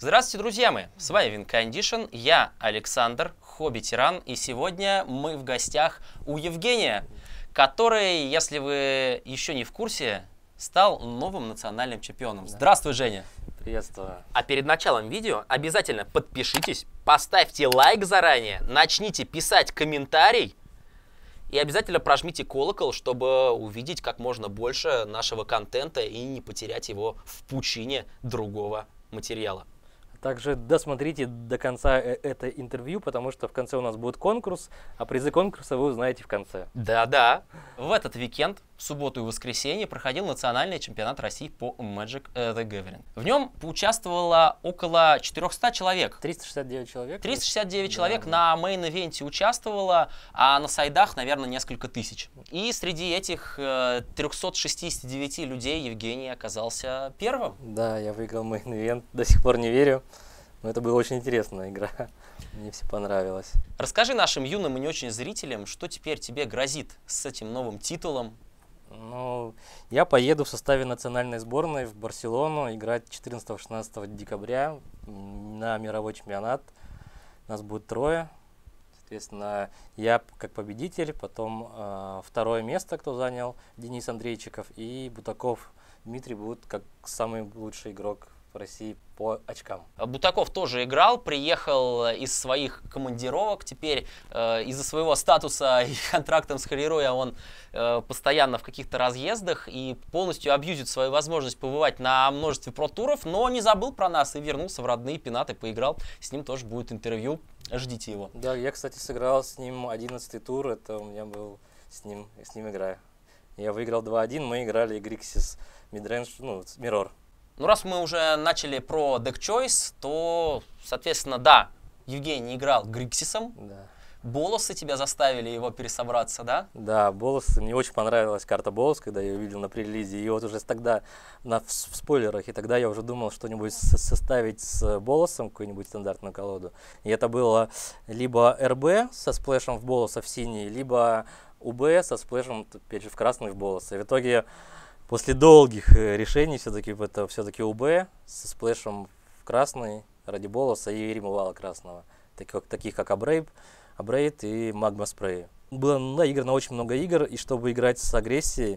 Здравствуйте, друзья мои! С вами Винкондишн, я Александр, хобби-тиран, и сегодня мы в гостях у Евгения, который, если вы еще не в курсе, стал новым национальным чемпионом. Здравствуй, Женя! Приветствую. А перед началом видео обязательно подпишитесь, поставьте лайк заранее, начните писать комментарий и обязательно прожмите колокол, чтобы увидеть как можно больше нашего контента и не потерять его в пучине другого материала. Также досмотрите до конца это интервью, потому что в конце у нас будет конкурс, а призы конкурса вы узнаете в конце. Да-да. В этот уикенд, в субботу и воскресенье, проходил национальный чемпионат России по Magic the Gathering. В нем поучаствовало около 400 человек. 369 человек. 369 человек на мейн-ивенте участвовало, а на сайдах, наверное, несколько тысяч. И среди этих 369 людей Евгений оказался первым. Да, я выиграл мейн-ивент, до сих пор не верю. Но это была очень интересная игра. Мне все понравилось. Расскажи нашим юным и не очень зрителям, что теперь тебе грозит с этим новым титулом. Ну, я поеду в составе национальной сборной в Барселону играть 14-16 декабря на мировой чемпионат. Нас будет трое. Соответственно, я как победитель, потом второе место, кто занял, Денис Андрейчиков, и Бутаков Дмитрий будет как самый лучший игрок в России по очкам. Бутаков тоже играл, приехал из своих командировок. Теперь из-за своего статуса и контрактом с Харируя он постоянно в каких-то разъездах и полностью абьюзит свою возможность побывать на множестве про-туров, но не забыл про нас и вернулся в родные пенаты, поиграл. С ним тоже будет интервью. Ждите его. Да, я, кстати, сыграл с ним 11-й тур. Это у меня был с ним игра. Я выиграл 2-1, мы играли Grixis Midrange, Mirror. Ну, раз мы уже начали про Deck Choice, то, соответственно, да, Евгений играл Гриксисом. Да. Болосы тебя заставили его пересобраться, да? Да, Болос. Мне очень понравилась карта Болос, когда я ее видел на пререлизе. И вот уже тогда, в спойлерах, и тогда я уже думал что-нибудь составить с Болосом, какую-нибудь стандартную колоду. И это было либо РБ со сплэшем в Болоса в синий, либо УБ со сплэшем, опять же, в красный в Болоса. И в итоге, после долгих решений, все-таки УБ со сплэшем в красный ради Болоса и ремувала красного. Таких как Абрейд и Магма Спрей. Было наиграно очень много игр, и чтобы играть с агрессией,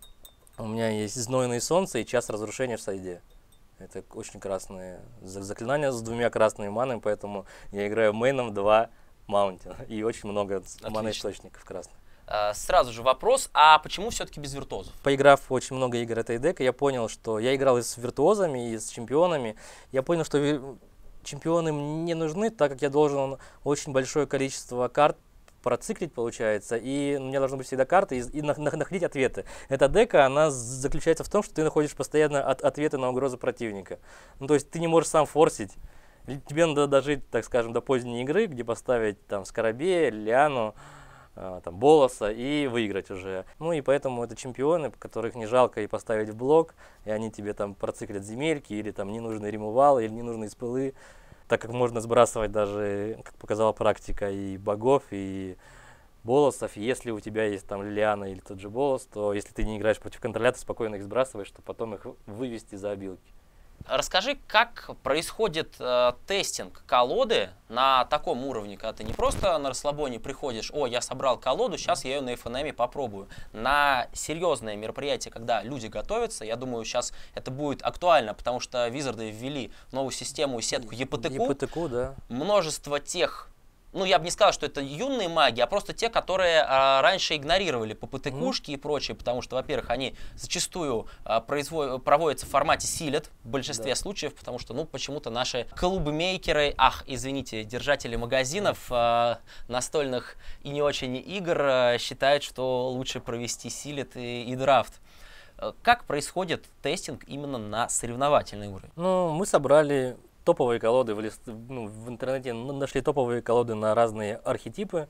у меня есть Знойное Солнце и Час Разрушения в сайде. Это очень красные заклинания с двумя красными манами, поэтому я играю мейном 2 маунтина и очень много мана-источников красных. Сразу же вопрос, а почему все-таки без виртуозов? Поиграв очень много игр этой дека, я понял, что я играл и с виртуозами, и с чемпионами. Я понял, что чемпионы мне нужны, так как я должен очень большое количество карт проциклить, получается, и у меня должны быть всегда карты и находить ответы. Эта дека, она заключается в том, что ты находишь постоянно ответы на угрозы противника. Ну, то есть ты не можешь сам форсить. Тебе надо дожить, так скажем, до поздней игры, где поставить там Скоробея, Лиану, там, Болоса и выиграть уже. Ну и поэтому это чемпионы, которых не жалко и поставить в блок, и они тебе там проциклят земельки, или там ненужные ремувалы, или ненужные спылы, так как можно сбрасывать даже, как показала практика, и богов, и Болосов. Если у тебя есть там Лилиана или тот же Болос, то если ты не играешь против контроля, ты спокойно их сбрасываешь, чтобы потом их вывести за обилки. Расскажи, как происходит тестинг колоды на таком уровне, когда ты не просто на расслабоне приходишь, о, я собрал колоду, сейчас я ее на FNM попробую. На серьезное мероприятие, когда люди готовятся, я думаю, сейчас это будет актуально, потому что Визарды ввели новую систему и сетку ЕПТК. Да. Множество тех, ну, я бы не сказал, что это юные маги, а просто те, которые раньше игнорировали ППТ-кушки и прочее, потому что, во-первых, они зачастую проводятся в формате силет в большинстве случаев, потому что, ну, почему-то наши клубмейкеры, извините, держатели магазинов настольных и не очень игр считают, что лучше провести силет и драфт. Как происходит тестинг именно на соревновательный уровень? Ну, мы собрали топовые колоды в интернете, нашли топовые колоды на разные архетипы,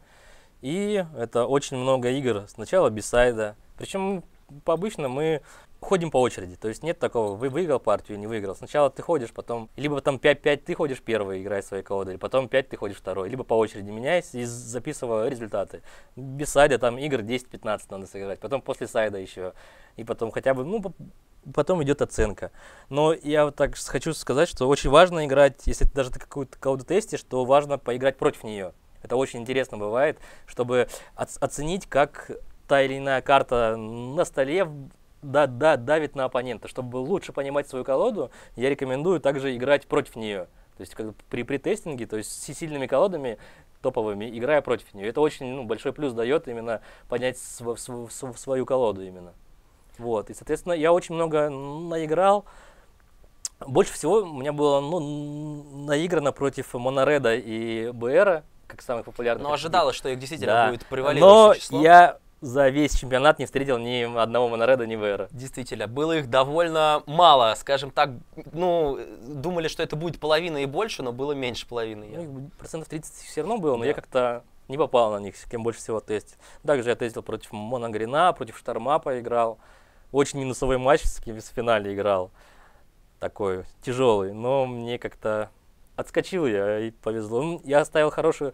и это очень много игр. Сначала без сайда, причем обычно мы ходим по очереди, то есть нет такого, выиграл партию, не выиграл. Сначала ты ходишь, потом, либо там 5-5 ты ходишь первый, играя свои колоды, или потом 5 ты ходишь второй, либо по очереди меняясь и записывая результаты. Без сайда там игр 10-15 надо сыграть, потом после сайда еще, и потом хотя бы, потом идет оценка. Но я вот так хочу сказать, что очень важно играть, если даже ты какую-то колоду тестишь, то важно поиграть против нее. Это очень интересно бывает, чтобы оценить, как та или иная карта на столе давит на оппонента. Чтобы лучше понимать свою колоду, я рекомендую также играть против нее. То есть как при тестинге, то есть с сильными колодами топовыми, играя против нее. Это очень большой плюс дает именно понять свою колоду именно. Вот. И, соответственно, я очень много наиграл. Больше всего у меня было наиграно против Монореда и БРа, как самых популярных. Но ожидалось, что их действительно будет превалирующее число. Но я за весь чемпионат не встретил ни одного Монореда, ни БРа. Действительно, было их довольно мало, скажем так, думали, что это будет половина и больше, но было меньше половины. Процентов 30 все равно было, но я как-то не попал на них, с кем больше всего тестил. Также я тестил против Моногрина, против Шторма поиграл. Очень минусовой матч с кем в финале играл. Такой тяжелый, но мне как-то отскочил я и повезло. Я оставил хорошую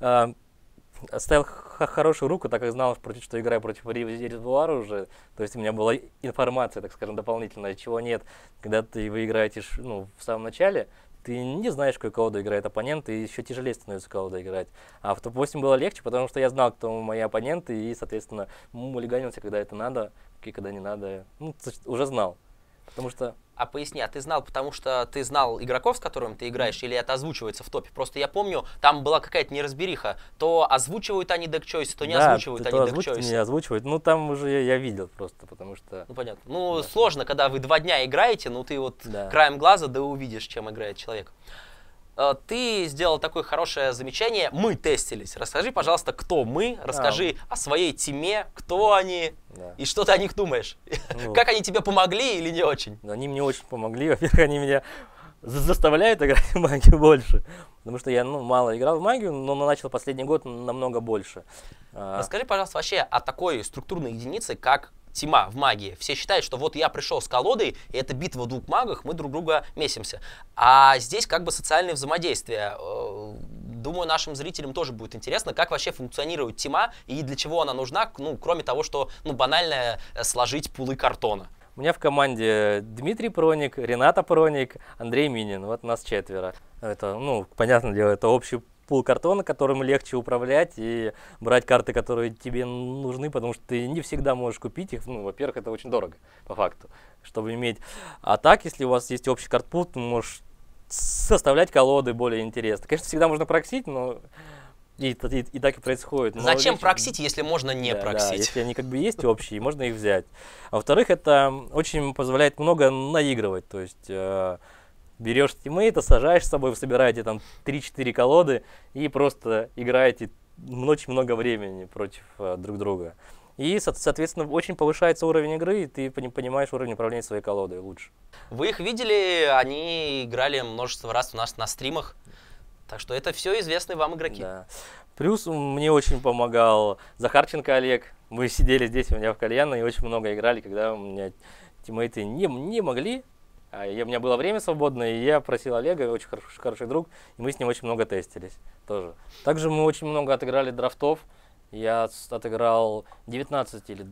руку, так как знал, против что играю против резервуара уже. То есть у меня была информация, так скажем, дополнительная, чего нет. Когда вы играете в самом начале, ты не знаешь, какую колоду играет оппонент, и еще тяжелее становится колоду играть. А в топ-8 было легче, потому что я знал, кто мои оппоненты, и, соответственно, мулиганился, когда это надо, и когда не надо. Уже знал. Потому что... А поясни, а ты знал, потому что ты знал игроков, с которыми ты играешь, или это озвучивается в топе? Просто я помню, там была какая-то неразбериха. То озвучивают они дек-чойсы, то не озвучивают они дек-чойсы. Не озвучивают. Там уже я видел просто, потому что... Понятно. Сложно, когда вы 2 дня играете, ты краем глаза увидишь, чем играет человек. Ты сделал такое хорошее замечание. Мы тестились. Расскажи, пожалуйста, кто мы. Расскажи о своей теме, кто они и что ты о них думаешь. Как они тебе помогли или не очень? Они мне очень помогли. Во-первых, они меня заставляют играть в магию больше. Потому что я мало играл в магию, но начал последний год намного больше. Расскажи, пожалуйста, вообще о такой структурной единице, как тьма в магии. Все считают, что вот я пришел с колодой, и это битва в 2 магах, мы друг друга месимся. А здесь как бы социальное взаимодействие. Думаю, нашим зрителям тоже будет интересно, как вообще функционирует тьма и для чего она нужна, кроме того, что банально сложить пулы картона. У меня в команде Дмитрий Проник, Рената Проник, Андрей Минин. Вот нас 4. Это, понятное дело, это общий пул картона, которым легче управлять и брать карты, которые тебе нужны, потому что ты не всегда можешь купить их. Во-первых, это очень дорого, по факту, чтобы иметь. А так, если у вас есть общий картпул, ты можешь составлять колоды более интересно. Конечно, всегда можно проксить, но и так и происходит. Зачем проксить, если можно не проксить? Да, если они как бы есть общие, можно их взять. А во-вторых, это очень позволяет много наигрывать, то есть... Берешь тиммейта, сажаешь с собой, вы собираете там 3-4 колоды и просто играете очень много времени против друг друга. И, соответственно, очень повышается уровень игры, и ты понимаешь уровень управления своей колодой лучше. Вы их видели, они играли множество раз у нас на стримах, так что это все известные вам игроки. Да. Плюс мне очень помогал Захарченко Олег. Мы сидели здесь у меня в кальянной и очень много играли, когда у меня тиммейты не могли. У меня было время свободное, и я просил Олега, очень хороший друг, и мы с ним очень много тестились тоже. Также мы очень много отыграли драфтов. Я отыграл 19 или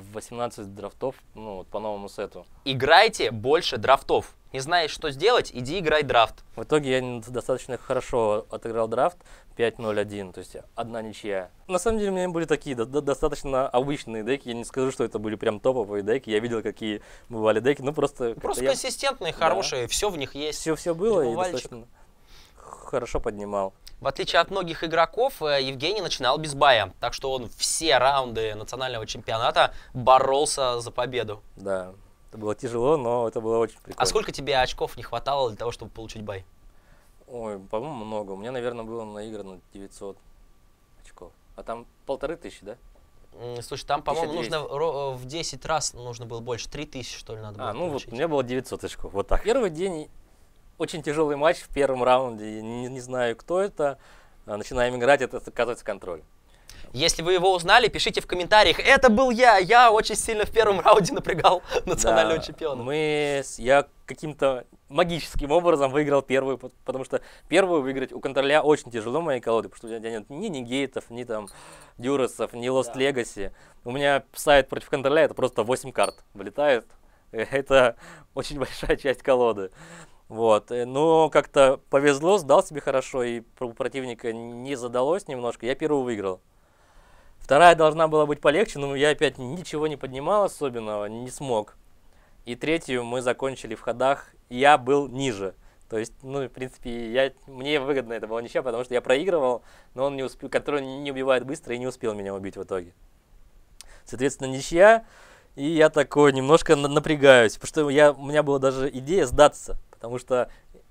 18 драфтов по новому сету. Играйте больше драфтов. Не знаешь, что сделать, иди играй драфт. В итоге я достаточно хорошо отыграл драфт 5-0-1, то есть 1 ничья. На самом деле у меня были такие достаточно обычные деки. Я не скажу, что это были прям топовые деки. Я видел, какие бывали деки, просто консистентные, хорошие, все в них есть. Все было и достаточно хорошо поднимал. В отличие от многих игроков, Евгений начинал без бая, так что он все раунды национального чемпионата боролся за победу. Да, это было тяжело, но это было очень прикольно. А сколько тебе очков не хватало для того, чтобы получить бай? Ой, по-моему, много. У меня, наверное, было наиграно 900 очков. А там 1500, да? Слушай, там, по-моему, нужно в 10 раз нужно было больше. 3000, что ли, надо было получить. У меня было 900 очков, вот так. Первый день очень тяжелый матч в первом раунде. Не знаю, кто это. Начинаем играть, это, оказывается, контроль. Если вы его узнали, пишите в комментариях. Это был я. Я очень сильно в первом раунде напрягал национального чемпиона. Я каким-то магическим образом выиграл первую, потому что первую выиграть у контроля очень тяжело моей колоды, потому что у меня нет ни негейтов, ни там дюрасов, ни Lost Legacy. У меня сайт против контроля это просто 8 карт вылетает. Это очень большая часть колоды. Вот. Но как-то повезло, сдал себе хорошо, и у противника не задалось немножко. Я первую выиграл. Вторая должна была быть полегче, но я опять ничего не поднимал особенного, не смог. И третью мы закончили в ходах, я был ниже. То есть, ну, в принципе, мне выгодно это была ничья, потому что я проигрывал, но он не успел, который не убивает быстро и не успел меня убить в итоге. Соответственно, ничья, и я такой немножко напрягаюсь, потому что у меня была даже идея сдаться, потому что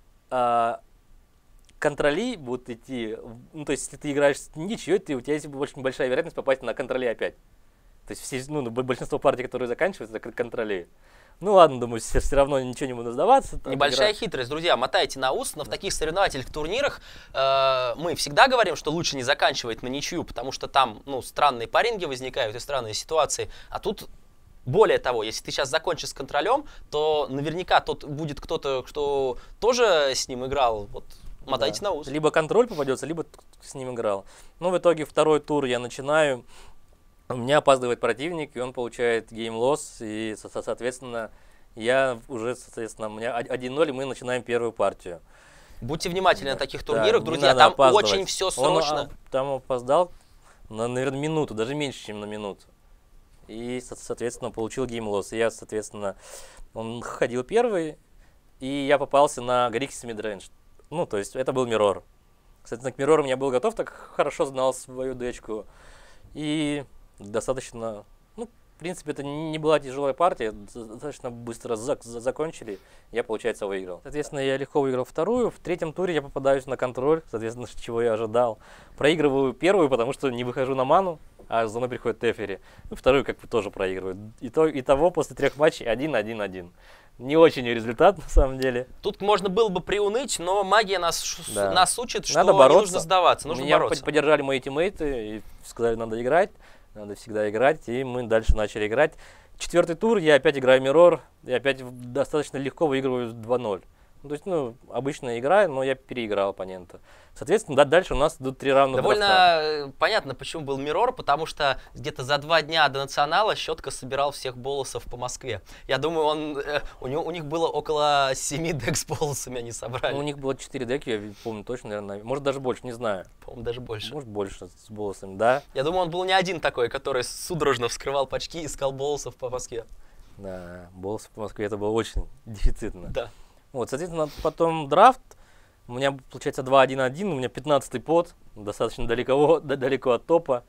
контроли будут идти, ну, то есть, если ты играешь с ничьей, у тебя есть очень большая вероятность попасть на контроли опять. То есть, большинство партий, которые заканчиваются, это контроли. Ну ладно, думаю, все равно ничего не буду сдаваться. Небольшая хитрость, друзья, мотайте на ус, но в таких соревновательных турнирах мы всегда говорим, что лучше не заканчивать на ничью, потому что там, ну, странные паринги возникают и странные ситуации, а тут... Более того, если ты сейчас закончишь с контролем, то наверняка тут будет кто-то, кто тоже с ним играл. Вот мотайте на ус. Либо контроль попадется, либо с ним играл. Ну, в итоге второй тур я начинаю, у меня опаздывает противник, и он получает гейм-лосс, и, соответственно, я уже, соответственно, у меня 1-0, и мы начинаем первую партию. Будьте внимательны на таких турнирах, да, друзья, там очень все срочно. Он там опоздал на, наверное, минуту, даже меньше, чем на минуту. И, соответственно, получил гейм-лосс. И я, соответственно, он ходил первый, и я попался на Grixis Midrange. Ну, то есть, это был Миррор. Соответственно, к Миррору я был готов, так хорошо знал свою дечку. И достаточно, ну, в принципе, это не была тяжелая партия, достаточно быстро закончили, я, получается, выиграл. Соответственно, я легко выиграл вторую, в третьем туре я попадаюсь на контроль, соответственно, чего я ожидал. Проигрываю первую, потому что не выхожу на ману, а за мной приходит Тефери. Ну, вторую как бы тоже проигрываю. Итого после 3 матчей 1-1-1. Не очень результат, на самом деле. Тут можно было бы приуныть, но магия нас учит, что надо бороться. Не нужно сдаваться, нужно Меня бороться. поддержали мои тиммейты и сказали, надо играть, надо всегда играть, и мы дальше начали играть. 4-й тур, я опять играю Миррор, и опять достаточно легко выигрываю 2-0. Ну, то есть, ну, обычная игра, но я переиграл оппонента. Соответственно, дальше у нас идут 3 раунда Довольно драфта. понятно, почему был Миррор, потому что где-то за 2 дня до национала Щетка собирал всех болосов по Москве. Я думаю, у них было около 7 дек с болосами они собрали. Ну, у них было 4 деки, я помню точно, наверное. Может, даже больше, не знаю. По-моему, даже больше. Может, больше с болосами, да. Я думаю, он был не один такой, который судорожно вскрывал пачки и искал болосов по Москве. Да, болосов по Москве это было очень дефицитно. Да. Вот, соответственно, потом драфт. У меня получается 2-1-1, у меня 15-й пот, достаточно далеко от топа.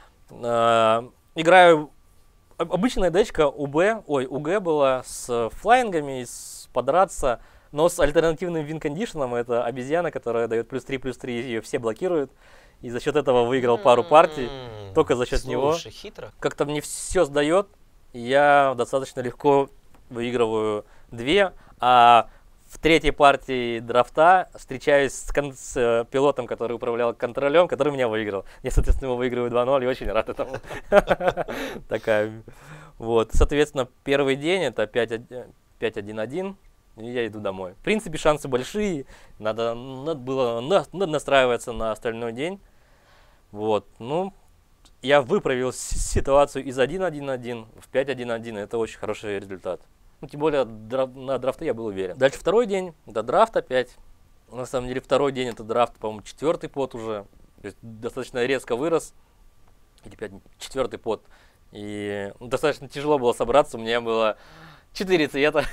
Играю обычная дечка УГ была с флайнгами, подраться, но с альтернативным вин-кондишеном. Это обезьяна, которая дает +3/+3, ее все блокируют. И за счет этого выиграл пару партий, только за счет него. Хитро. Как-то мне все сдает, и я достаточно легко выигрываю 2, а в третьей партии драфта встречаюсь с пилотом, который управлял контролем, который меня выиграл. Я, соответственно, его выигрываю 2-0 и очень рад этому. Такая. Вот. Соответственно, первый день это 5-1-1, и я иду домой. В принципе, шансы большие. Надо было настраиваться на остальной день. Вот. Ну, я выправил ситуацию из 1-1-1 в 5-1-1. Это очень хороший результат. Ну, тем более на драфты я был уверен. Дальше второй день, это драфт опять. На самом деле второй день это драфт, по-моему, 4-й пот уже. То есть достаточно резко вырос. Или 4-й пот. И достаточно тяжело было собраться. У меня было 4 цвета.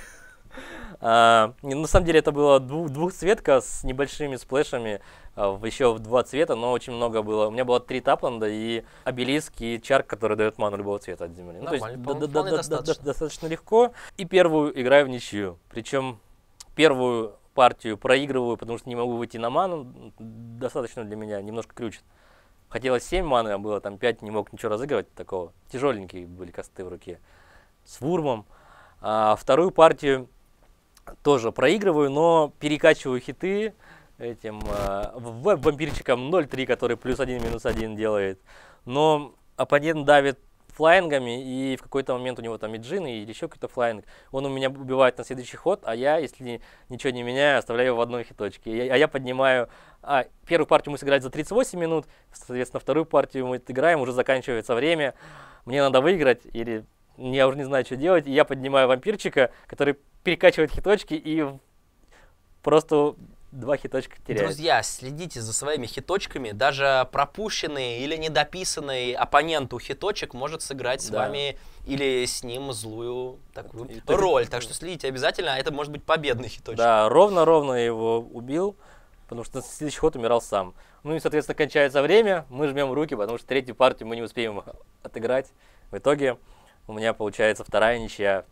На самом деле это была двухцветка с небольшими сплэшами, еще в 2 цвета, но очень много было. У меня было 3 тапланда и обелиск, и чарк, который дает ману любого цвета от земли. Ну, то есть достаточно легко. И первую играю в ничью. Причем первую партию проигрываю, потому что не могу выйти на ману. Достаточно для меня, немножко крючит. Хотелось 7 маны, а было там 5, не мог ничего разыгрывать такого. Тяжеленькие были косты в руке. С вурмом. А вторую партию тоже проигрываю, но перекачиваю хиты этим вампирчиком 0-3, который +1, -1 делает. Но оппонент давит флайнгами, и в какой-то момент у него там и джин, или еще какой-то флайнг. Он у меня убивает на следующий ход, а я, если ничего не меняю, оставляю его в одной хиточке. Я поднимаю... первую партию мы сыграли за 38 минут, соответственно, вторую партию мы играем, уже заканчивается время. Мне надо выиграть, или я уже не знаю, что делать, и я поднимаю вампирчика, который перекачивает хиточки и просто 2 хиточка теряет. Друзья, следите за своими хиточками. Даже пропущенный или недописанный оппоненту хиточек может сыграть с вами или с ним злую такую роль. Так что следите обязательно, а это может быть победный хиточек. Да, ровно его убил, потому что на следующий ход умирал сам. Ну и, соответственно, кончается время, мы жмем руки, потому что третью партию мы не успеем отыграть. В итоге у меня получается 2-я ничья.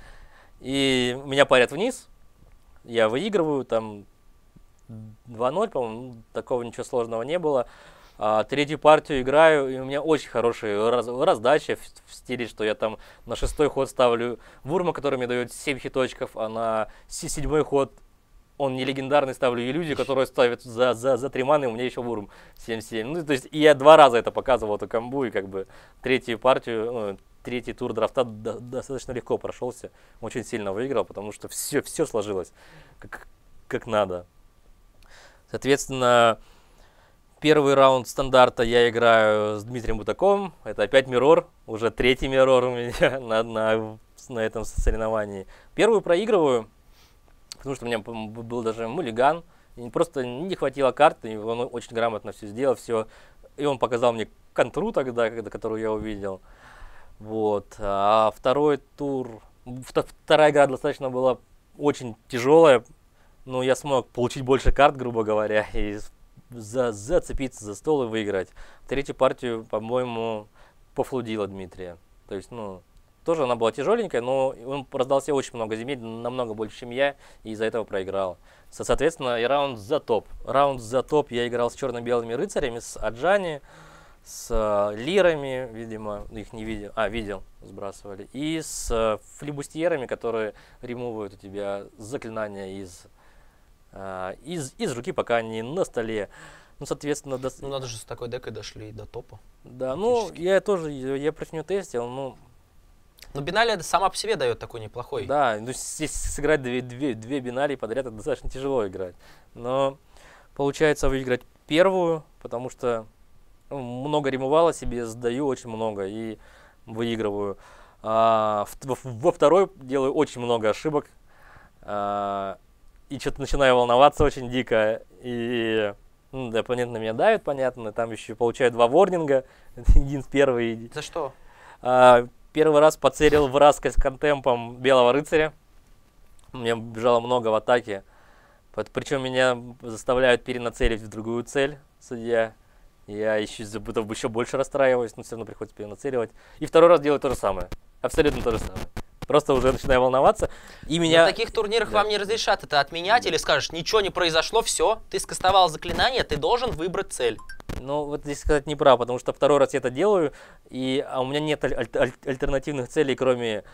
И меня парят вниз, я выигрываю, там 2-0, по-моему, такого ничего сложного не было. Третью партию играю, и у меня очень хорошая раздача в стиле, что я там на 6-й ход ставлю Вурма, который мне дает 7 хиточков, а на 7-й ход он не легендарный, ставлю иллюзию, которую ставит за 3 маны, у меня еще Вурм 7-7. Ну, то есть я 2 раза это показывал, эту комбу, и как бы третью партию, ну, третий тур драфта достаточно легко прошелся, очень сильно выиграл, потому что все сложилось как надо. Соответственно, первый раунд стандарта я играю с Дмитрием Бутаковым. Это опять миррор, уже 3-й миррор у меня на этом соревновании. Первую проигрываю, потому что у меня был даже муллиган. И просто не хватило карт, и он очень грамотно все сделал. И он показал мне контру тогда, которую я увидел. Вот. А второй тур, вторая игра достаточно была очень тяжелая. Но я смог получить больше карт, грубо говоря, и зацепиться за стол и выиграть. Третью партию, по-моему, пофлудила Дмитрия. То есть, ну, тоже она была тяжеленькая, но он раздал себе очень много земель, намного больше, чем я, и из-за этого проиграл. Соответственно, и раунд за топ. Раунд за топ я играл с черно-белыми рыцарями, с Аджани, с лирами, видимо, их не видел, видел, сбрасывали, и с флибустьерами, которые ремувают у тебя заклинания из руки, пока они на столе. Ну, соответственно... Ну, надо же с такой декой дошли до топа. Да, ну, я против нее тестил, ну... Но биналия сама по себе дает такой неплохой. Да, ну, здесь сыграть две биналии подряд, это достаточно тяжело играть. Но получается выиграть первую, потому что много ремувала себе, сдаю очень много и выигрываю. Во второй делаю очень много ошибок. И что-то начинаю волноваться очень дико, и оппонент на меня давит, понятно, там еще получаю 2 ворнинга, один с первый. За что? Первый раз поцелил в раз с контемпом белого рыцаря, у меня бежало много в атаке, причем меня заставляют перенацелить в другую цель, судья, я еще больше расстраиваюсь, но все равно приходится перенацеливать, и второй раз делаю то же самое, абсолютно то же самое. Просто уже начинаю волноваться. И меня... На таких турнирах вам не разрешат это отменять или скажешь, ничего не произошло, все, ты скастовал заклинание, ты должен выбрать цель. Ну, вот здесь сказать не прав, потому что второй раз я это делаю, а у меня нет альтернативных целей, кроме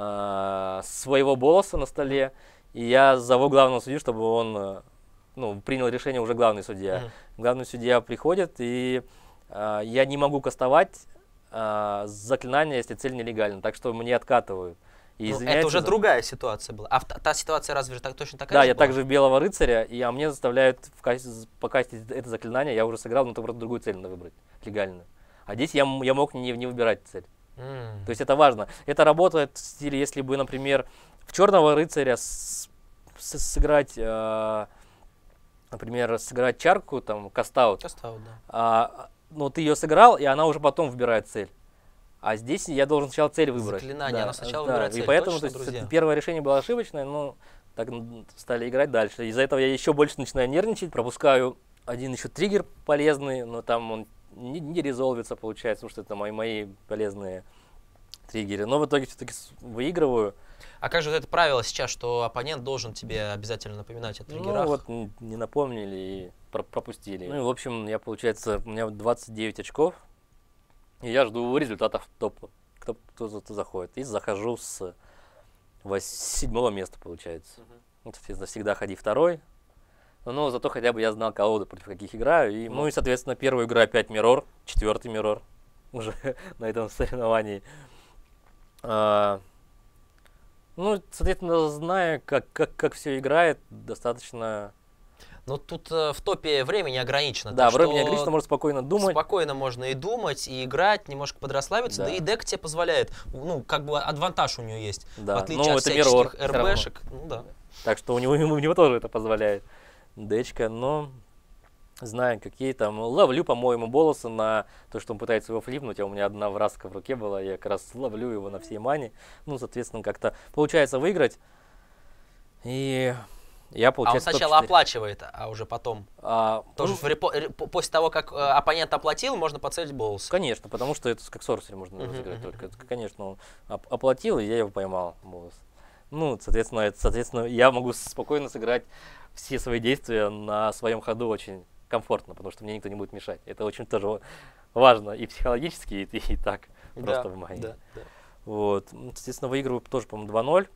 своего болоса на столе. И я зову главного судью, чтобы он принял решение уже главный судья. Главный судья приходит, и я не могу кастовать заклинание, если цель нелегальна, так что мне откатывают. Это уже другая ситуация была. А та ситуация разве же точно такая же Да, я была? также в белого рыцаря, а мне заставляют покастить это заклинание, я уже сыграл, но только другую цель надо выбрать, легальную. А здесь я мог не выбирать цель. То есть это важно. Это работает в стиле, если бы, например, в черного рыцаря сыграть, например, сыграть чарку, там, кастаут. Кастаут, да. Но ты ее сыграл, и она уже потом выбирает цель. А здесь я должен сначала цель выбрать. Заклинание, она сначала выбирает цель. И поэтому точно, друзья? Первое решение было ошибочное, но так стали играть дальше. Из-за этого я еще больше начинаю нервничать. Пропускаю один еще триггер полезный, но там он не резолвится, получается, потому что это мои полезные триггеры. Но в итоге все-таки выигрываю. А как же вот это правило сейчас, что оппонент должен тебе обязательно напоминать о триггерах? Ну вот не напомнили и пропустили. Ну и в общем, у меня 29 очков. И я жду результатов топа, кто заходит. И захожу с 7-го места, получается. Вот, соответственно, всегда ходи второй. Но зато хотя бы я знал колоды, против каких играю. Ну и, соответственно, первую игру опять миррор, 4-й миррор уже на этом соревновании. Ну, соответственно, зная, как все играет, достаточно... Но тут в топе времени ограничено. Да, времени ограничено, можно спокойно думать. Спокойно можно и думать, и играть, немножко подрасслабиться. Да, и дека тебе позволяет, ну, как бы адвантаж у нее есть. Да. В отличие от всяческих РБшек. Ну, да. Так что у него тоже это позволяет. Дечка, но знаю, какие там. Ловлю, по-моему, Болоса на то, что он пытается его флипнуть, а у меня одна вразка в руке была, я как раз ловлю его на всей мане. Ну, соответственно, как-то получается выиграть. И я, получается, он сначала оплачивает, а уже потом. Тоже после того, как оппонент оплатил, можно подцелить Болоса. Конечно, потому что это как сорсери можно разыграть только. Конечно, он оплатил, и я его поймал, Болос. Ну, соответственно, я могу спокойно сыграть все свои действия на своем ходу очень комфортно, потому что мне никто не будет мешать. Это очень тоже важно и психологически, и так, просто в магии. Да. Вот. Соответственно, выигрываю тоже, по-моему, 2-0.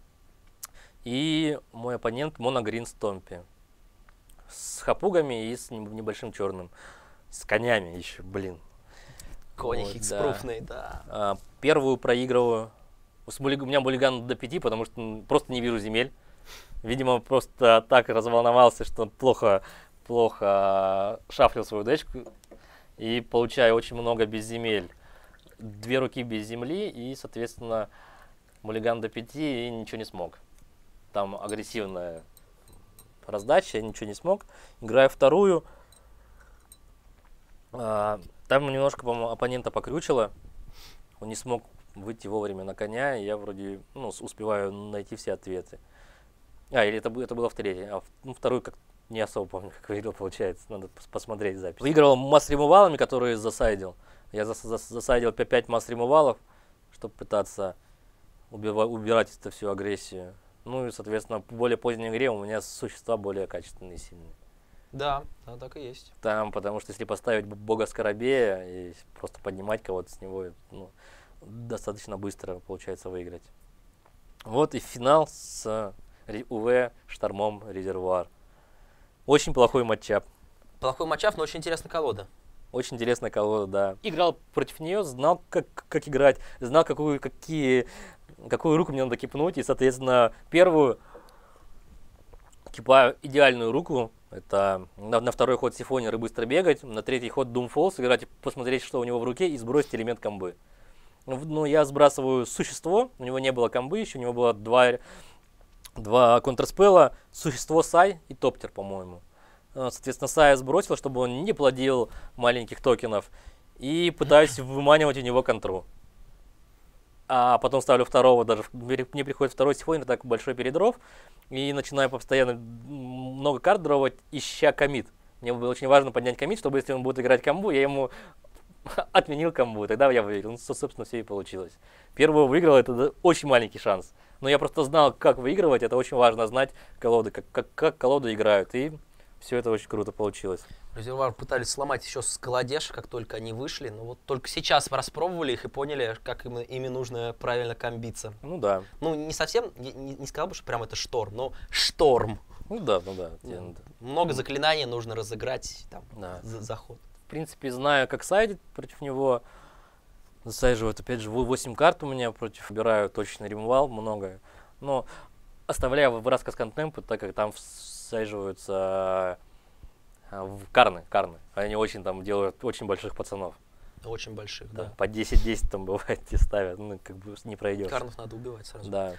И мой оппонент Моногрин Стомпи. С хапугами и с небольшим черным. С конями еще, блин. Кони вот, хикспруфные, да. Первую проигрываю. У меня буллиган до 5, потому что просто не вижу земель. Видимо, просто так разволновался, что плохо шафлил свою дечку. И получаю очень много без земель. 2 руки без земли, и, соответственно, муллиган до 5, и ничего не смог. Там агрессивная раздача, я ничего не смог. Играю вторую. Там немножко, по-моему, оппонента покрючило. Он не смог выйти вовремя на коня, и я вроде успеваю найти все ответы. Или это было в третьей. Вторую как не особо помню, как выиграл, получается. Надо посмотреть запись. Выиграл масс-ремувалами, которые засайдил. Я засайдил 5 масс-ремувалов, чтобы пытаться убирать эту всю агрессию. Ну и, соответственно, в более поздней игре у меня существа более качественные и сильные. Да, так и есть. Там, потому что если поставить бога Скоробея и просто поднимать кого-то с него, достаточно быстро получается выиграть. Вот и финал с УВ Штормом Резервуар. Очень плохой матчап. Плохой матчап, но очень интересная колода. Очень интересная колода, да. Играл против нее, знал, как играть, знал, какую руку мне надо кипнуть, и, соответственно, первую кипаю идеальную руку. Это на второй ход Сифонер и быстро бегать, на третий ход Doomfall сыграть, посмотреть, что у него в руке, и сбросить элемент комбы. Ну, я сбрасываю существо, у него не было комбы еще, у него было два контрспелла, существо Сай и Топтер, по-моему. Соответственно, Сая сбросил, чтобы он не плодил маленьких токенов, и пытаюсь выманивать у него контру. А потом ставлю второго, даже мне приходит второй Сифонер, так большой передров, и начинаю постоянно много карт дровать, ища коммит. Мне было очень важно поднять коммит, чтобы если он будет играть комбу, я ему отменил комбу, тогда я выиграл. Ну, собственно, все и получилось. Первого выиграл, это очень маленький шанс. Но я просто знал, как выигрывать, это очень важно знать колоды, как колоды играют, и все это очень круто получилось. Резервуар пытались сломать еще с колодеж, как только они вышли, но вот только сейчас распробовали их и поняли, как ими нужно правильно комбиться. Ну да. Ну не совсем, не сказал бы, что прям это шторм, но шторм. Ну да. Много заклинаний нужно разыграть там, за ход. В принципе, знаю, как сайдить против него. Засаживают, опять же, 8 карт у меня против. Убираю точно ремвал, много. Но оставляю в рассказ контемпы, так как там всаживаются карны. Они очень там делают очень больших пацанов. Очень больших, да. По 10-10 там бывает те ставят, как бы не пройдешь. Карнов надо убивать сразу. Да.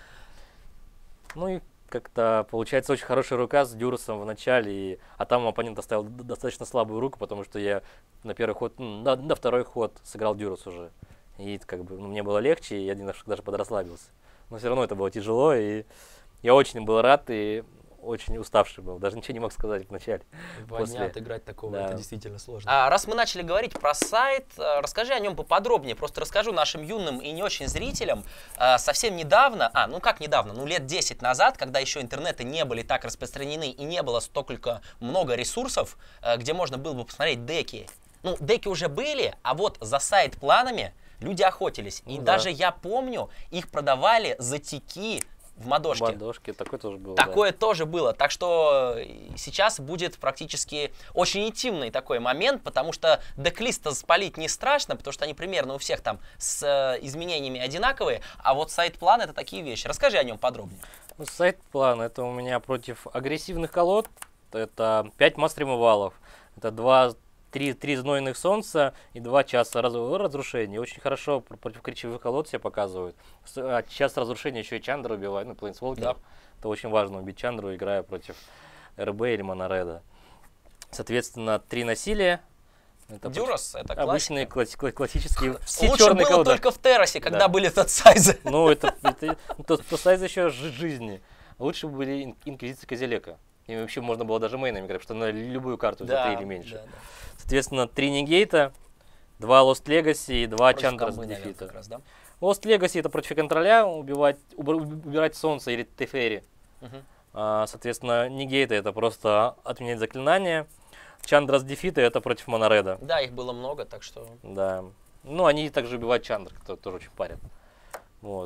Ну и как-то получается очень хорошая рука с Дюрусом в начале, а там оппонент оставил достаточно слабую руку, потому что я на первый ход, на второй ход сыграл Дюрус уже. И как бы мне было легче, и я немножко даже подрасслабился. Но все равно это было тяжело, и я очень был рад, и очень уставший был. Даже ничего не мог сказать вначале. 2 дня отыграть такого, это действительно сложно. Раз мы начали говорить про сайт, расскажи о нем поподробнее. Просто расскажу нашим юным и не очень зрителям. Совсем недавно, лет 10 назад, когда еще интернеты не были так распространены и не было столько много ресурсов, где можно было бы посмотреть деки. Ну, деки уже были, а вот за сайт-планами люди охотились. И даже я помню, их продавали за тики в Мадошке. В Мадошке такое тоже было. Такое тоже было. Так что сейчас будет практически очень интимный такой момент, потому что деклиста спалить не страшно, потому что они примерно у всех там с изменениями одинаковые, а вот сайт-план — это такие вещи. Расскажи о нем подробнее. Сайт-план — это у меня против агрессивных колод, Это 5 масс-ремувалов, это 3 знойных солнца и 2 часа разрушения. Очень хорошо против кричевых колод себя показывают. Час разрушения еще и Чандра убивает, ну, Плейнсволкер. Да. Это очень важно, убить Чандру, играя против РБ или Монореда. Соответственно, 3 насилия. Это Дюрас, это обычные классические. Лучше было колоды. только в Террасе, когда Да. были тотсайзы. Ну, это то сайз еще жизни. Лучше были инквизиции Козелека. И вообще можно было даже мейнами играть, потому что на любую карту за 3 или меньше. Да. Соответственно, 3 негейта, 2 Lost Legacy и 2 Против Чандра с Камбы, наверное, дефита. как раз, да? Lost Legacy это против контроля, убирать солнце или Тефери. Мгм. Соответственно, негейта это просто отменять заклинание. Чандра с дефита это против Монореда. Да, их было много, так что... Да. Ну, они также убивают Чандра, которые тоже очень парят. Вот.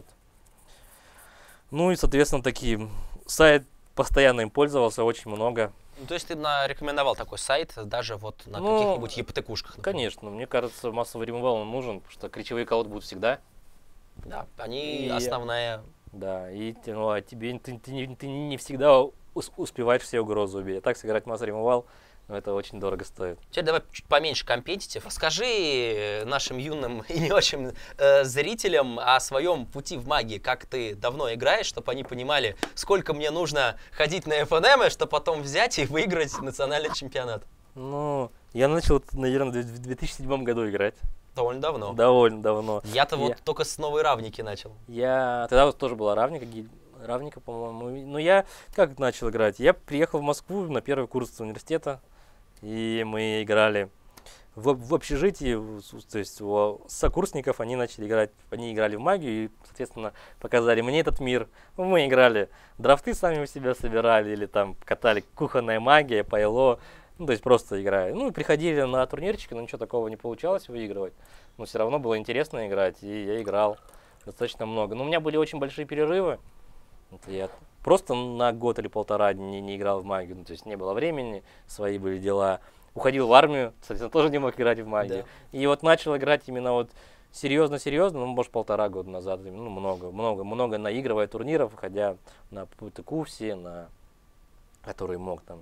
Ну и, соответственно, такие. Сайт постоянно им пользовался, очень много. Ну, то есть ты рекомендовал такой сайт даже вот на Ну, каких-нибудь ЕПТ-кушках? Конечно, мне кажется, массовый ремувал он нужен, потому что кричевые колоды будут всегда. Да, они И- основная... Да, и а тебе ты не всегда успеваешь все угрозы убить. А так сыграть массовый ремувал, ну, это очень дорого стоит. Теперь давай чуть поменьше компетитив. Расскажи нашим юным и не очень зрителям о своем пути в магии. Как ты давно играешь, чтобы они понимали, сколько мне нужно ходить на ФНМ, чтобы потом взять и выиграть национальный чемпионат. Ну, я начал, наверное, в 2007 году играть. Довольно давно. Довольно давно. Я-то вот только с новой равники начал. Я тогда вот тоже была равника, по-моему. Но я как начал играть? Я приехал в Москву на первый курс университета, и мы играли в общежитии, то есть у сокурсников они начали играть, они играли в магию и, соответственно, показали мне этот мир. Мы играли, драфты сами у себя собирали, или там катали кухонная магия, пайло, ну, то есть просто играли. Ну, и приходили на турнирчики, но ничего такого не получалось выигрывать. Но все равно было интересно играть, и я играл достаточно много. Но у меня были очень большие перерывы. Вот я просто на год или полтора не играл в магию, ну, то есть не было времени, свои были дела. Уходил в армию, соответственно, тоже не мог играть в магию. Да. И вот начал играть именно вот серьезно, ну, может, полтора года назад, ну, много наигрывая турниров, ходя на ПТК все, на которые мог там.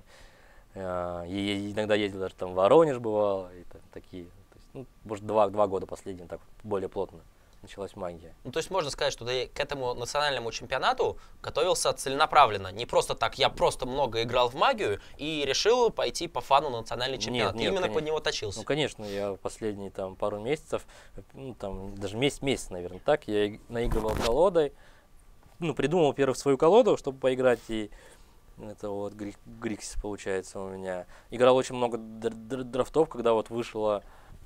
И иногда ездил даже там в Воронеж бывало, и такие. То есть, ну, может, два года последние, так более плотно началась магия. Ну, то есть можно сказать, что ты к этому национальному чемпионату готовился целенаправленно. Не просто так, я просто много играл в магию и решил пойти по фану на национальный чемпионат. Нет, Ты именно конечно. под него точился. Ну, конечно, я последние там пару месяцев, ну, там даже месяц, наверное, так, я наигрывал колодой, ну, придумал, во-первых, свою колоду, чтобы поиграть, и это вот Гриксис получается у меня. Играл очень много драфтов, когда вот вышло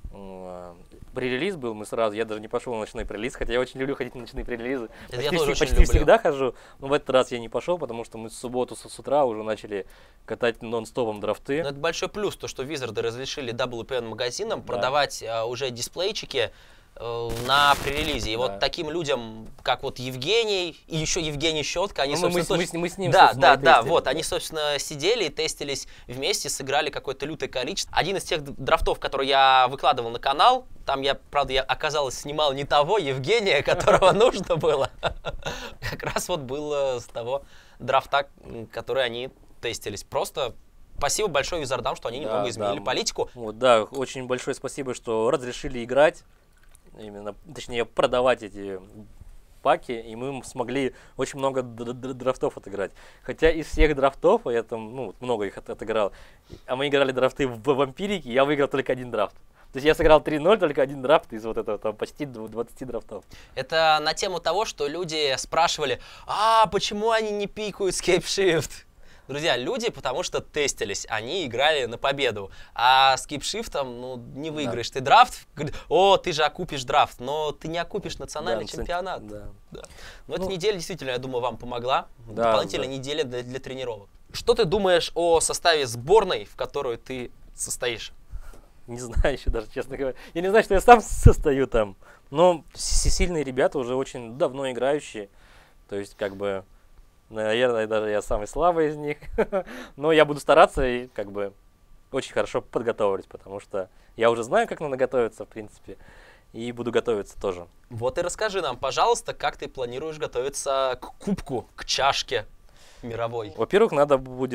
пререлиз был, я даже не пошел на ночной пререлиз, хотя я очень люблю ходить на ночные пререлизы. Почти всегда хожу, но в этот раз я не пошел, потому что мы в субботу с утра уже начали катать нон-стопом драфты. Но это большой плюс, то что Визарды разрешили WPN магазинам продавать уже дисплейчики на пререлизе. И вот таким людям, как вот Евгений и еще Евгений Щетка, они, собственно, мы с ним, да, вот, они, собственно, сидели и тестились вместе, сыграли какое-то лютое количество. Один из тех драфтов, который я выкладывал на канал, там правда, оказалось, снимал не того Евгения, которого нужно было. Как раз вот было с того драфта, который они тестились. Просто спасибо большое Визардам, что они немного изменили политику. Вот, да, очень большое спасибо, что разрешили играть. Именно, точнее, продавать эти паки, и мы смогли очень много драфтов отыграть. Хотя из всех драфтов, я там, ну, много их отыграл, а мы играли драфты в вампирике, я выиграл только один драфт. То есть я сыграл 3-0, только один драфт из вот этого там почти 20 драфтов. Это на тему того, что люди спрашивали, почему они не пикают Escape Shift? Друзья, люди, потому что тестились, они играли на победу. А с скипшифтом, ну, не выиграешь ты драфт. Ты же окупишь драфт, но ты не окупишь национальный чемпионат. Да. Но эта неделя действительно, я думаю, вам помогла. Дополнительная неделя для тренировок. Что ты думаешь о составе сборной, в которую ты состоишь? Не знаю еще даже, честно говоря. Я не знаю, что я сам состою там. Но сильные ребята, уже очень давно играющие. То есть, как бы... Наверное, даже я самый слабый из них. Но я буду стараться и как бы очень хорошо подготовлюсь, потому что я уже знаю, как надо готовиться, в принципе, и буду готовиться тоже. Вот и расскажи нам, пожалуйста, как ты планируешь готовиться к кубку, к чашке мировой. Во-первых, надо будет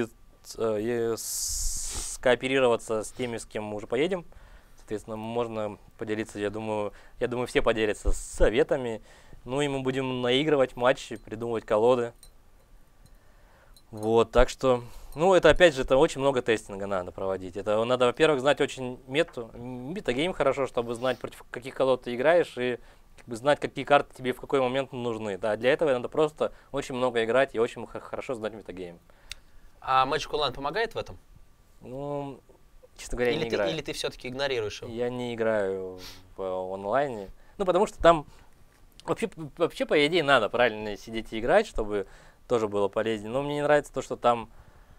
скооперироваться с теми, с кем мы уже поедем. Соответственно, можно поделиться, я думаю, все поделятся советами. Ну и мы будем наигрывать матчи, придумывать колоды. Вот, так что, ну, это опять же, это очень много тестинга надо проводить. Это надо, во-первых, знать очень метагейм хорошо, чтобы знать, против каких колод ты играешь, и как бы знать, какие карты тебе в какой момент нужны. Да, для этого надо просто очень много играть и очень хорошо знать метагейм. А Magic Online помогает в этом? Ну, честно говоря, я не играю. Или ты все-таки игнорируешь его? Я не играю в онлайне. Ну, потому что там вообще, по идее, надо правильно сидеть и играть, чтобы тоже было полезнее. Но мне не нравится то, что там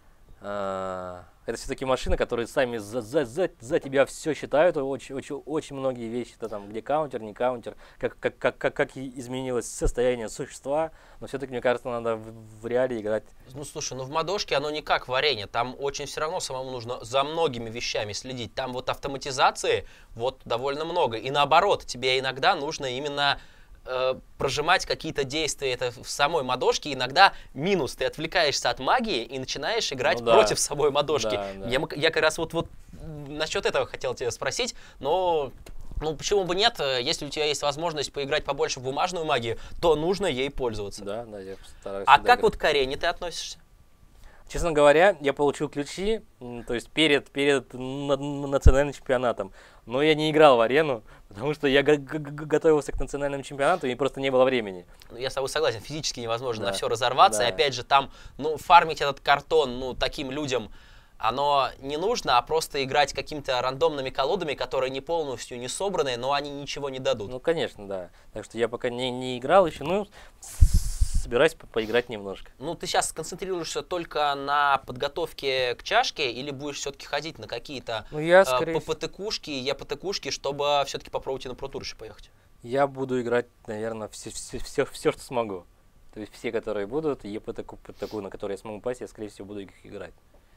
это все-таки машины, которые сами за тебя все считают. Очень многие вещи, это там, где каунтер, не каунтер, как изменилось состояние существа. Но все-таки, мне кажется, надо в реале играть. Ну, слушай, ну в модошке оно не как варенье. Там очень все равно самому нужно за многими вещами следить. Там вот автоматизации вот довольно много. И наоборот, тебе иногда нужно именно прожимать какие-то действия это в самой модошке. Иногда минус, ты отвлекаешься от магии и начинаешь играть против самой модошки. Да. Я как раз вот насчет этого хотел тебя спросить, но ну почему бы нет, если у тебя есть возможность поиграть побольше в бумажную магию, то нужно ей пользоваться. Да, я стараюсь. А как вот к арене ты относишься? Честно говоря, я получил ключи, то есть перед национальным чемпионатом, но я не играл в арену, потому что я готовился к национальному чемпионату и просто не было времени. Я с тобой согласен, физически невозможно на все разорваться, и опять же там, ну, фармить этот картон, ну, таким людям оно не нужно, а просто играть какими-то рандомными колодами, которые не полностью не собраны, но они ничего не дадут. Ну, конечно, да. Так что я пока не играл еще, ну, собираюсь поиграть немножко. Ну, ты сейчас сконцентрируешься только на подготовке к чашке или будешь все-таки ходить на какие-то ППТ-кушки, ЕПТ-кушки, чтобы все-таки попробовать и на Pro Tour еще поехать? Я буду играть, наверное, все, что смогу. То есть все, которые будут, ЕПТ-ку, на которые я смогу попасть, я, скорее всего, буду их играть.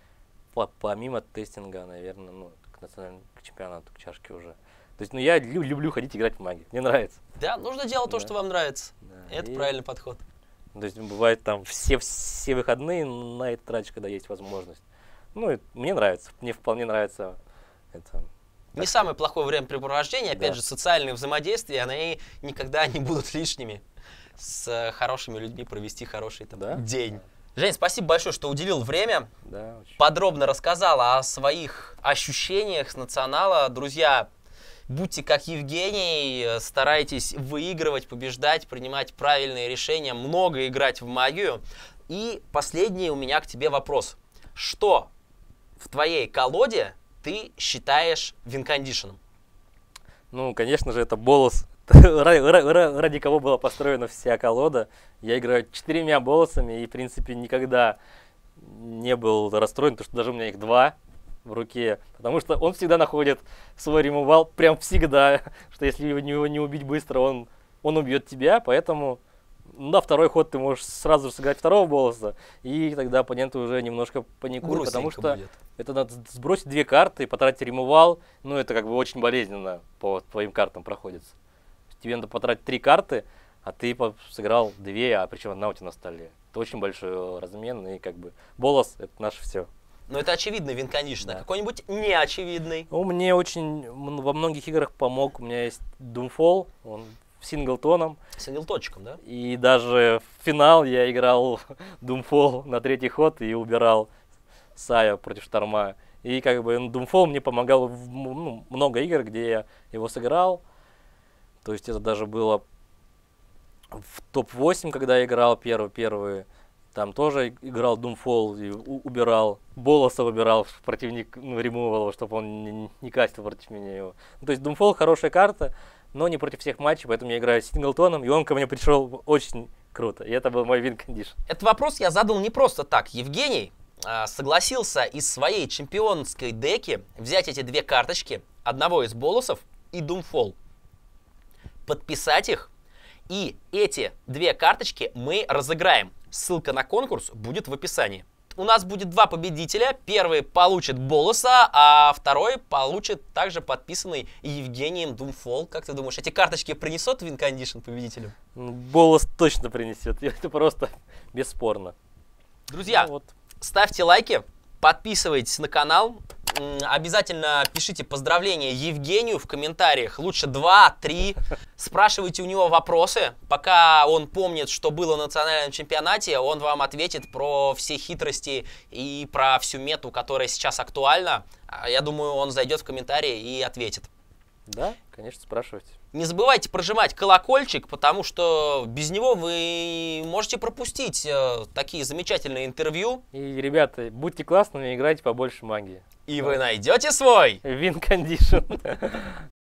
Помимо тестинга, наверное, ну, к национальному чемпионату, к чашке уже. То есть, ну, я люблю ходить играть в магию. Мне нравится. Да, нужно делать то, что вам нравится. Да. Это правильный подход. То есть, бывает там все выходные на это тратишь, когда есть возможность. Ну, мне нравится. Мне вполне нравится это. Не самое плохое времяпрепровождение. Опять же, социальные взаимодействия, они никогда не будут лишними. С хорошими людьми провести хороший день. Жень, спасибо большое, что уделил время. Да, подробно рассказал о своих ощущениях с национала. Друзья, будьте как Евгений, старайтесь выигрывать, побеждать, принимать правильные решения, много играть в магию. И последний у меня к тебе вопрос. Что в твоей колоде ты считаешь винкондишеном? Ну, конечно же, это Болос. Ради кого была построена вся колода. Я играю 4 болосами и, в принципе, никогда не был расстроен, потому что даже у меня их 2 в руке. Потому что он всегда находит свой ремувал, прям всегда. Что если его не убить быстро, он убьет тебя. Поэтому на второй ход ты можешь сразу же сыграть 2 болоса. И тогда оппоненты уже немножко паникуют, потому что это надо сбросить 2 карты, потратить ремувал. Ну, это как бы очень болезненно по твоим картам проходится. Тебе надо потратить 3 карты, а ты сыграл 2, а причем 1 у тебя на столе. Это очень большой размен, и как бы болос — это наше все. Но это очевидный винкондишн, да. Какой-нибудь неочевидный? Ну, мне очень во многих играх помог. У меня есть Doomfall, он синглтоном. Синглтончиком, да? И даже в финал я играл Doomfall на 3-й ход и убирал Сая против Шторма. И как бы Doomfall мне помогал в много игр, где я его сыграл. То есть это даже было в топ-8, когда я играл первые. Там тоже играл Doomfall и убирал. Болоса выбирал, противник ремувал его, чтобы он не кастил против меня его. Ну, то есть Doomfall хорошая карта, но не против всех матчей, поэтому я играю синглтоном, и он ко мне пришел очень круто. И это был мой вин-кондишн. Этот вопрос я задал не просто так. Евгений согласился из своей чемпионской деки взять эти 2 карточки, одного из болосов и Doomfall, подписать их, и эти 2 карточки мы разыграем. Ссылка на конкурс будет в описании. У нас будет 2 победителя. Первый получит болоса, а второй получит также подписанный Евгением Doomfall. Как ты думаешь, эти карточки принесут винкондишн победителю? Болос точно принесет. Это просто бесспорно. Друзья, ставьте лайки, подписывайтесь на канал. Обязательно пишите поздравления Евгению в комментариях. Лучше 2-3. Спрашивайте у него вопросы. Пока он помнит, что было на национальном чемпионате, он вам ответит про все хитрости и про всю мету, которая сейчас актуальна. Я думаю, он зайдет в комментарии и ответит. Да, конечно, спрашивайте. Не забывайте прожимать колокольчик, потому что без него вы можете пропустить такие замечательные интервью. И, ребята, будьте классными, играйте побольше магии. И вы найдете свой Win condition.